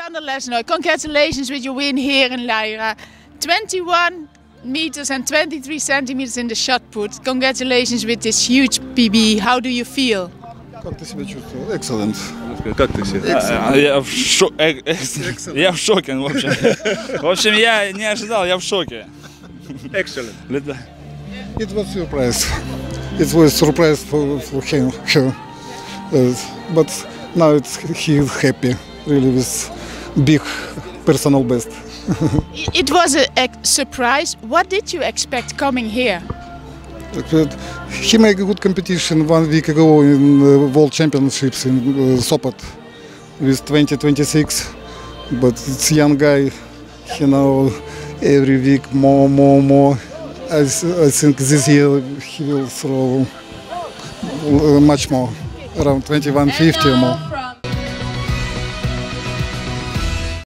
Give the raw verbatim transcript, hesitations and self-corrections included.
Alexander Lesnoy, congratulations with your win here in Lyra. twenty-one meters and twenty-three centimeters in the shot put. Congratulations with this huge P B. How do you feel? Как ты себя чувствовал? Excellent. Как ты себя? Excellent. Я в шо... э, э, я в шоке, в общем. В общем, я не ожидал, я в шоке. Excellent. It was surprise. It was surprise for, for him. Her. Uh, but now it's, he is happy, really, with big personal best. It was a, a surprise. What did you expect coming here? He made a good competition one week ago in uh, World Championships in uh, Sopot with twenty twenty-six, but it's a young guy, you know, every week more, more, more. I, I think this year he will throw much more, around twenty-one fifty or more.